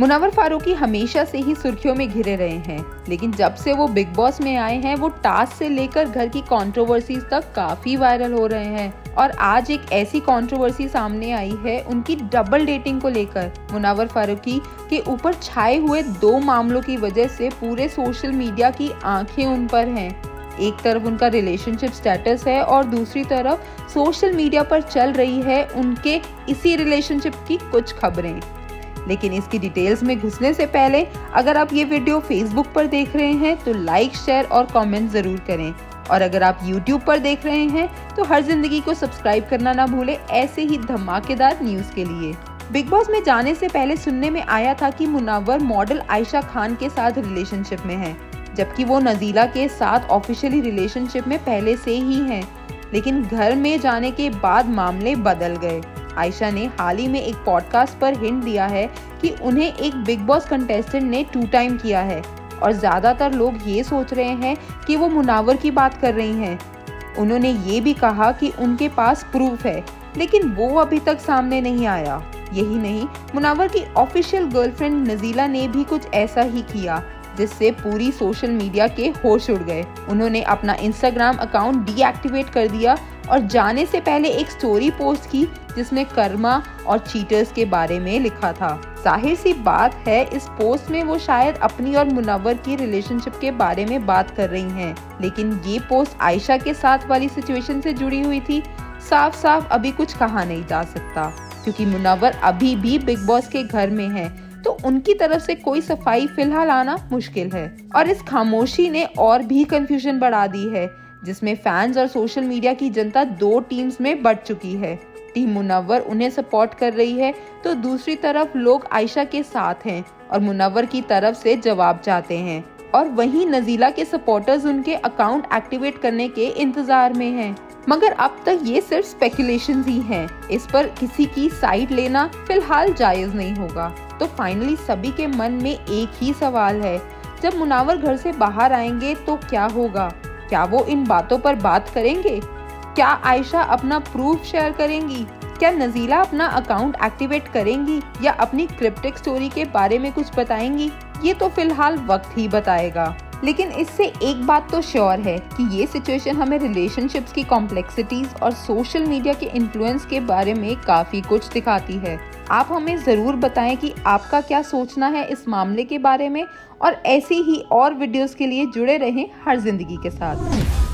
मुनव्वर फारूकी हमेशा से ही सुर्खियों में घिरे रहे हैं, लेकिन जब से वो बिग बॉस में आए हैं वो टास्क से लेकर घर की कंट्रोवर्सीज तक काफी वायरल हो रहे हैं। और आज एक ऐसी कंट्रोवर्सी सामने आई है उनकी डबल डेटिंग को लेकर। मुनव्वर फारूकी के ऊपर छाए हुए 2 मामलों की वजह से पूरे सोशल मीडिया की आंखें उन पर हैं। एक तरफ उनका रिलेशनशिप स्टेटस है और दूसरी तरफ सोशल मीडिया पर चल रही है उनके इसी रिलेशनशिप की कुछ खबरें। लेकिन इसकी डिटेल्स में घुसने से पहले अगर आप ये वीडियो फेसबुक पर देख रहे हैं तो लाइक, शेयर और कमेंट जरूर करें। और अगर आप यूट्यूब पर देख रहे हैं तो हर जिंदगी को सब्सक्राइब करना ना भूलें ऐसे ही धमाकेदार न्यूज के लिए। बिग बॉस में जाने से पहले सुनने में आया था कि मुनव्वर मॉडल आयशा खान के साथ रिलेशनशिप में है, जबकि वो नजीला के साथ ऑफिशियली रिलेशनशिप में पहले से ही हैं। लेकिन घर में जाने के बाद मामले बदल गए। आयशा ने हाल ही में एक पॉडकास्ट पर हिंट दिया है कि उन्हें एक बिग बॉस कंटेस्टेंट ने 2 टाइम किया है और ज्यादातर लोग ये सोच रहे हैं कि वो मुनव्वर की बात कर रही हैं। उन्होंने ये भी कहा कि उनके पास प्रूफ है, लेकिन वो अभी तक सामने नहीं आया। यही नहीं, मुनव्वर की ऑफिशियल गर्लफ्रेंड नजीला ने भी कुछ ऐसा ही किया, जिससे पूरी सोशल मीडिया के होश उड़ गए। उन्होंने अपना इंस्टाग्राम अकाउंट डीएक्टिवेट कर दिया और जाने से पहले एक स्टोरी पोस्ट की जिसमें कर्मा और चीटर्स के बारे में लिखा था। जाहिर सी बात है इस पोस्ट में वो शायद अपनी और मुनव्वर की रिलेशनशिप के बारे में बात कर रही हैं, लेकिन ये पोस्ट आयशा के साथ वाली सिचुएशन से जुड़ी हुई थी। साफ साफ अभी कुछ कहा नहीं जा सकता, क्योंकि मुनव्वर अभी भी बिग बॉस के घर में है, तो उनकी तरफ से कोई सफाई फिलहाल आना मुश्किल है। और इस खामोशी ने और भी कंफ्यूजन बढ़ा दी है, जिसमें फैंस और सोशल मीडिया की जनता 2 टीम्स में बढ़ चुकी है। टीम मुनव्वर उन्हें सपोर्ट कर रही है तो दूसरी तरफ लोग आयशा के साथ हैं और मुनव्वर की तरफ से जवाब चाहते हैं। और वहीं नजीला के सपोर्टर्स उनके अकाउंट एक्टिवेट करने के इंतजार में हैं। मगर अब तक ये सिर्फ स्पेकुलेशंस ही हैं। इस पर किसी की साइड लेना फिलहाल जायज नहीं होगा। तो फाइनली सभी के मन में एक ही सवाल है, जब मुनव्वर घर से बाहर आएंगे तो क्या होगा? क्या वो इन बातों पर बात करेंगे? क्या आयशा अपना प्रूफ शेयर करेंगी? क्या नजीला अपना अकाउंट एक्टिवेट करेंगी या अपनी क्रिप्टिक स्टोरी के बारे में कुछ बताएंगी? ये तो फिलहाल वक्त ही बताएगा। लेकिन इससे एक बात तो श्योर है कि ये सिचुएशन हमें रिलेशनशिप्स की कॉम्प्लेक्सिटीज और सोशल मीडिया के इन्फ्लुएंस के बारे में काफी कुछ दिखाती है। आप हमें जरूर बताएं कि आपका क्या सोचना है इस मामले के बारे में, और ऐसी ही और वीडियोस के लिए जुड़े रहें हर जिंदगी के साथ।